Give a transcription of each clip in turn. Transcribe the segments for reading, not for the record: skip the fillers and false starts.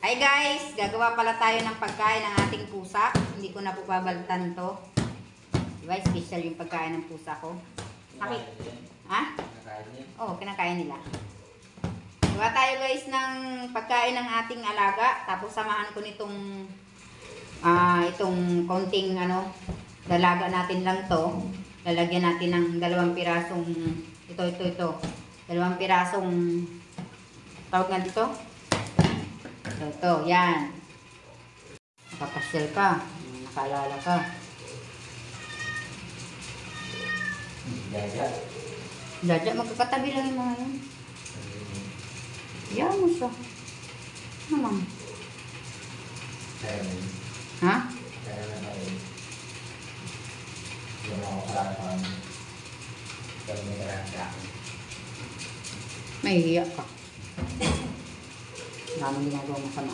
Hi guys! Gagawa pala tayo ng pagkain ng ating pusa. Hindi ko na po babaltan to. Diba? Special yung pagkain ng pusa ko. Ha? Oo, kinakain nila. Gawa tayo guys ng pagkain ng ating alaga. Tapos samahan ko nitong itong konting dalaga natin lang to. Lalagyan natin ng 2 pirasong ito. 2 pirasong tawag nga dito. Ito, yan. Nakapasyal ka. Nakaalala ka. Jaja, magkakatabi lang yung mga yun. Yan mo siya. Naman. Ha? May hiya ka. Daming ginagawa masama.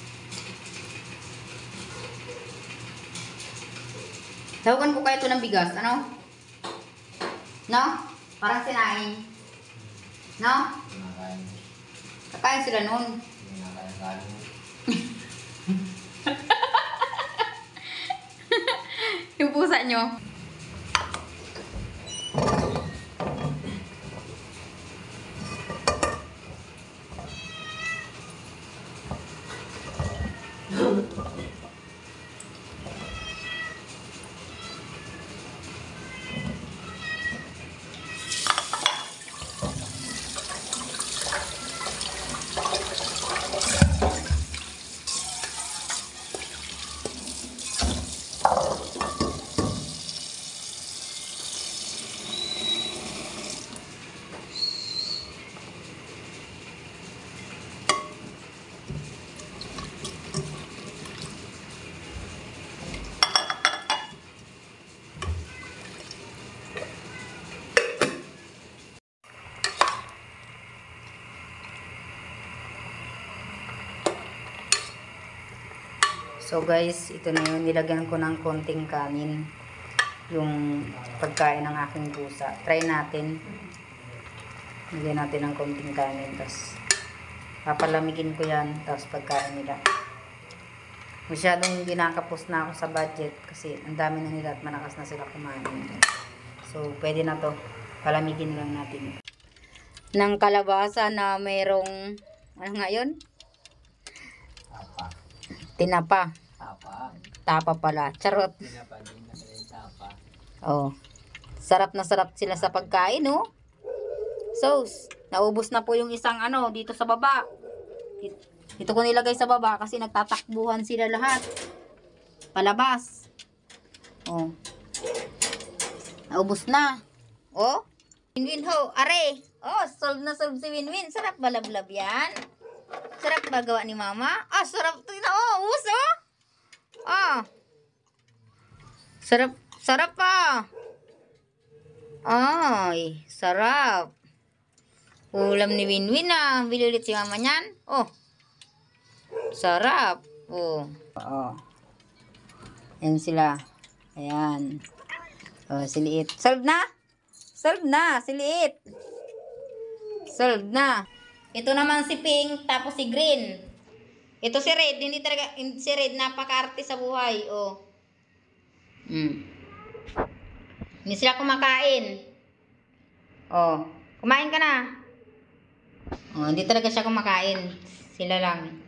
Tawagan ko kayo ito ng bigas. Ano? No? Parang sinain. No? Kakain sila nun. Yung pusa nyo. So guys, ito na yun. Nilagyan ko ng konting kanin. Yung pagkain ng aking pusa. Try natin. Nilagyan natin ng konting kanin. Tapos papalamigin ko yan. Tapos pagkain nila. Masyadong ginakapos na ako sa budget. Kasi ang dami na nila at malakas na sila kumain. So pwede na to. Palamigin lang natin. Ng kalabasa na mayroong ano nga yun? Tinapa. Tapa pala. Charot. Oh. Sarap na sarap sila sa pagkain, oh. So, naubos na po yung isang dito sa baba. Ito ko nilagay sa baba kasi nagtatakbuhan sila lahat. Palabas. Oh. Naubos na. Oh. Winwin ho. Are. Oh, solve na solve si Winwin. Sarap balablab yan. Sarap ba gawa ni mama? Ah, sarap. Ubos, oh. Ah. Sarap, sarap pa. Ay, sarap. Ulam ni Winwin ah. Bili ulit si mama niyan. Oh. Sarap. Oh. Oo. Ayan sila. Ayan. Oh, siliit. Solve na? Solve na. Siliit. Solve na. Ito naman si Pink, tapos si Green. Ito si Red, hindi talaga, si Red napaka-arte sa buhay, oh. Hindi sila kumakain. Oh, kumain ka na. Oh, hindi talaga siya kumakain. Sila lang.